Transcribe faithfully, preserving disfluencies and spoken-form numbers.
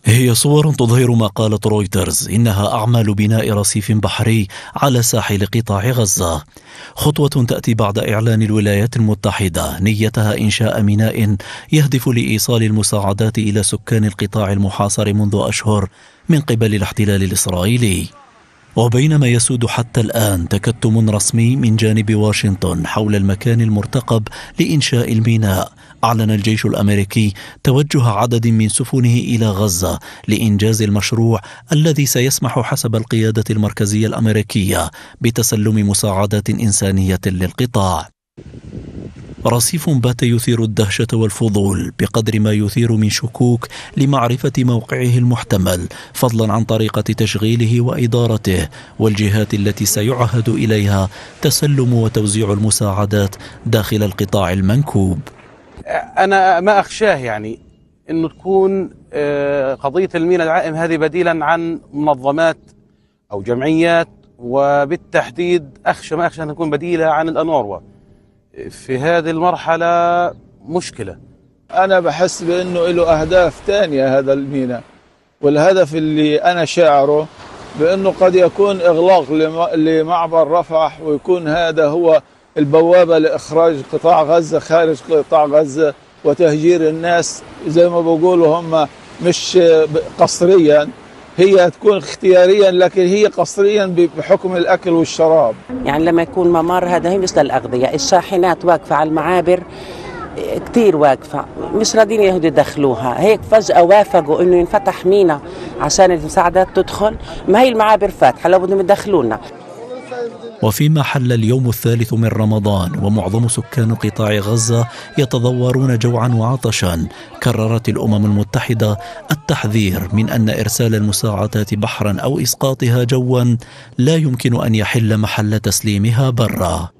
هي صور تظهر ما قالت رويترز إنها أعمال بناء رصيف بحري على ساحل قطاع غزة، خطوة تأتي بعد إعلان الولايات المتحدة نيتها إنشاء ميناء يهدف لإيصال المساعدات إلى سكان القطاع المحاصر منذ أشهر من قبل الاحتلال الإسرائيلي. وبينما يسود حتى الآن تكتم رسمي من جانب واشنطن حول المكان المرتقب لإنشاء الميناء، أعلن الجيش الأمريكي توجه عدد من سفنه إلى غزة لإنجاز المشروع الذي سيسمح حسب القيادة المركزية الأمريكية بتسلم مساعدات إنسانية للقطاع. رصيف بات يثير الدهشة والفضول بقدر ما يثير من شكوك لمعرفة موقعه المحتمل، فضلا عن طريقة تشغيله وإدارته والجهات التي سيعهد إليها تسلم وتوزيع المساعدات داخل القطاع المنكوب. أنا ما أخشاه يعني أنه تكون قضية الميناء العائم هذه بديلا عن منظمات أو جمعيات، وبالتحديد أخشى ما أخشى أن تكون بديلة عن الأنوروا. في هذه المرحلة مشكلة. أنا بحس بأنه له أهداف تانية هذا الميناء، والهدف اللي أنا شاعره بأنه قد يكون إغلاق لمعبر رفح، ويكون هذا هو البوابة لإخراج قطاع غزة خارج قطاع غزة وتهجير الناس زي ما بيقولوا هم، مش قصريا، هي تكون اختياريا لكن هي قصريا بحكم الأكل والشراب. يعني لما يكون ممر هذا هي مثل الأغذية، الشاحنات واقفة على المعابر كتير واقفة، مش راضين يهودوا يدخلوها، هيك فجأة وافقوا إنه ينفتح ميناء عشان المساعدات تدخل، ما هي المعابر فاتحة لو بدهم يدخلونا. وفيما حل اليوم الثالث من رمضان ومعظم سكان قطاع غزة يتضورون جوعا وعطشا، كررت الأمم المتحدة التحذير من أن إرسال المساعدات بحرا أو إسقاطها جوا لا يمكن أن يحل محل تسليمها برا.